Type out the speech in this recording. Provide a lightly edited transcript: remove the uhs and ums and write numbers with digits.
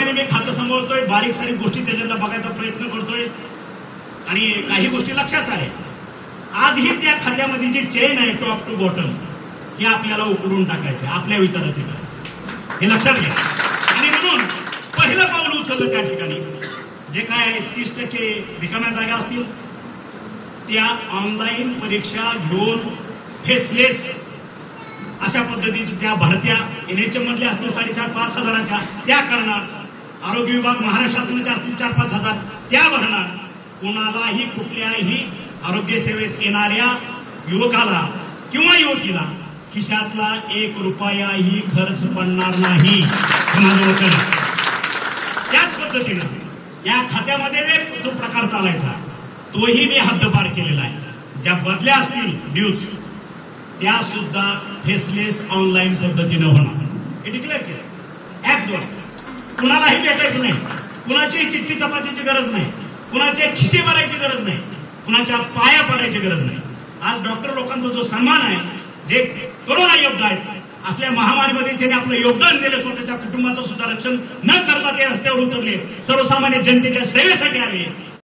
त्याच्यामुळे मी खातं सांभाळतोय, बारीक सारीक गोष्टी त्याच्यातला बघायचा प्रयत्न करतोय आणि काही गोष्टी लक्षात आहे. आजही त्या खात्यामध्ये जी चेन आहे टॉप टू बॉटम ही आपल्याला उकडून टाकायची, आपल्या विचाराची हे लक्षात घ्या. आणि म्हणून पहिलं पाऊल उचललं त्या ठिकाणी जे काय 30% रिकाम्या जागा असतील त्या ऑनलाईन परीक्षा घेऊन फेसलेस अशा पद्धतीची त्या भरत्या NHM मधल्या असतील 4,500 हजाराच्या त्या करणार. आरोग्य विभाग महाराष्ट्र शासनाच्या असतील 4-5 हजार त्या भरणार. कोणालाही कुठल्याही आरोग्य सेवेत येणाऱ्या युवकाला किंवा युवतीला खिशातला 1 रुपयाही खर्च पडणार नाही. त्याच पद्धतीनं या खात्यामध्ये जो प्रकार चालायचा तोही मी हद्दपार केलेला आहे. ज्या बदल्या असतील ड्यूज त्या सुद्धा फेसलेस ऑनलाईन पद्धतीनं होणार हे डिक्लेअर केलं. ऍप द्वारे कुणालाही भेटायचं नाही, कुणाची चिठ्ठी चपातीची गरज नाही, कुणाचे खिसे भरायची गरज नाही, कुणाच्या पाया पडायची गरज नाही. आज डॉक्टर लोकांचा जो सन्मान आहे, जे कोरोना योद्धा आहेत, असल्या महामारीमध्ये ज्यांनी आपलं योगदान दिलं, स्वतःच्या कुटुंबाचं सुद्धा रक्षण न करता ते रस्त्यावर उतरले, सर्वसामान्य जनतेच्या सेवेसाठी आले,